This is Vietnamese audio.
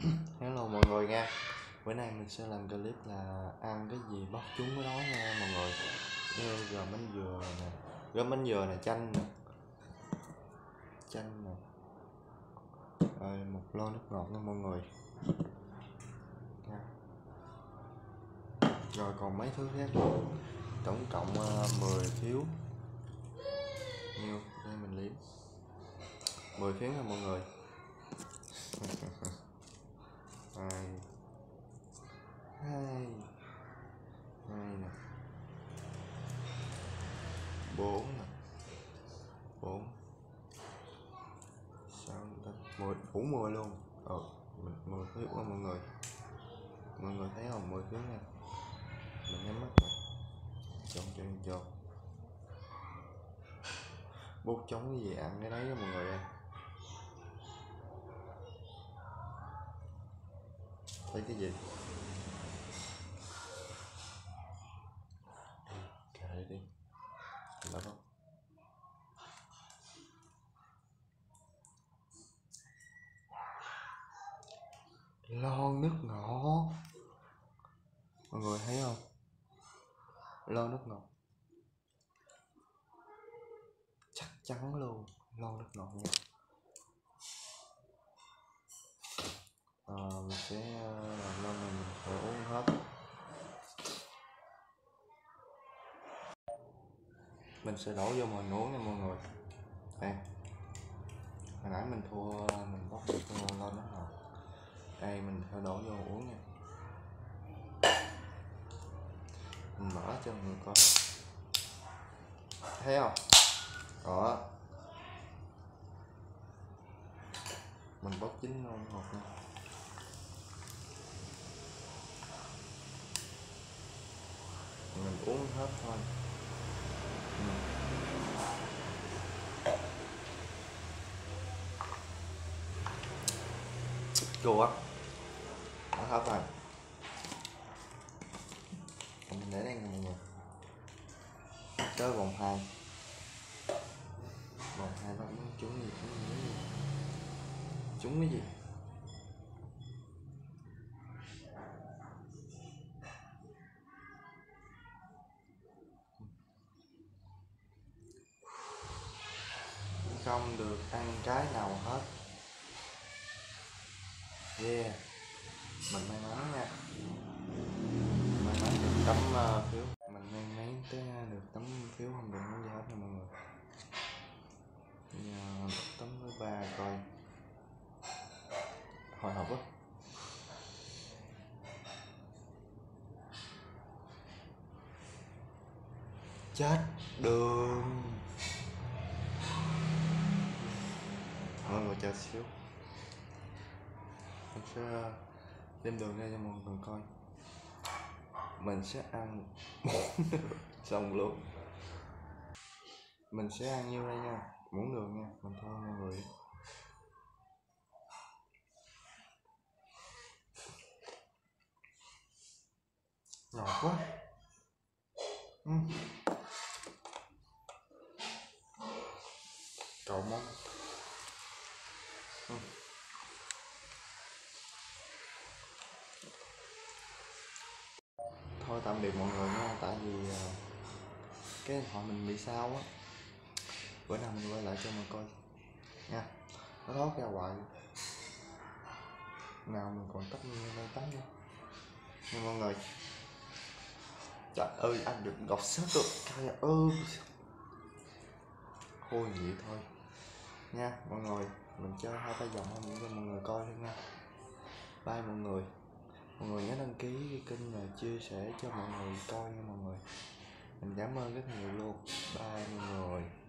Hello mọi người nha. Bữa nay mình sẽ làm clip là ăn cái gì bóc trúng cái đó nha mọi người. Như gồm bánh dừa nè, gồm bánh dừa nè, chanh nè, rồi một lon nước ngọt nha mọi người nha. Rồi còn mấy thứ khác nữa. Tổng cộng 10 phiếu. Nhiêu đây mình liếm 10 phiếu nha mọi người. 2 2 2 nè, 4 nè, 4 6 10, đủ 10 luôn. Mình 10 phiếu nha mọi người thấy không? 10 phiếu nha. Mình nhắm mắt rồi, chọn bút chống cái gì ăn cái đấy đó mọi người ơi. Thấy cái gì kệ đi, là không lon nước ngọt, mọi người thấy không? Lon nước ngọt chắc chắn luôn, lon nước ngọt nha. Mình sẽ làm lon này mình phải uống hết. Mình sẽ đổ vô mình uống nha mọi người. Đây, hồi nãy mình bóc được lon nước ngọt, đây mình phải đổ vô uống nha. Mình mở cho mọi người coi, thấy không? Đó, mình bóc chín lon nước ngọt nha. Mình uống hết thôi. Chua nó hết rồi. Mình để đây nè mọi người. Tới vòng 2 nó trúng gì, trúng cái gì? Không được ăn cái nào hết. Yeah, mình may mắn nha, may mắn được tấm phiếu, mình may mắn tới được tấm phiếu không được cái gì hết nha mọi người. Giờ tấm thứ 3 coi, hồi hộp quá. Chết đường, mọi người chờ xíu, mình sẽ đem đường ra cho mọi người coi. Mình sẽ ăn 4 xong luôn. Mình sẽ ăn nhiêu đây nha, muỗng đường nha, mình thôi mọi người. Ngọt quá. Cậu món. Thôi tạm biệt mọi người nha, tại vì cái điện thoại mình bị sao á, bữa nào mình quay lại cho mọi người coi nha. Nó thoát ra hoài, nào mình còn tắm đây tắm nữa nha mọi người. Trời ơi, ăn được gọt sớt được, trời ơi, thôi vậy thôi nha mọi người. Mình chơi 2 tay vòng cho mọi người coi thôi nha. Bye mọi người. Mọi người nhớ đăng ký kênh và chia sẻ cho mọi người coi nha mọi người. Mình cảm ơn rất nhiều luôn. Bye mọi người.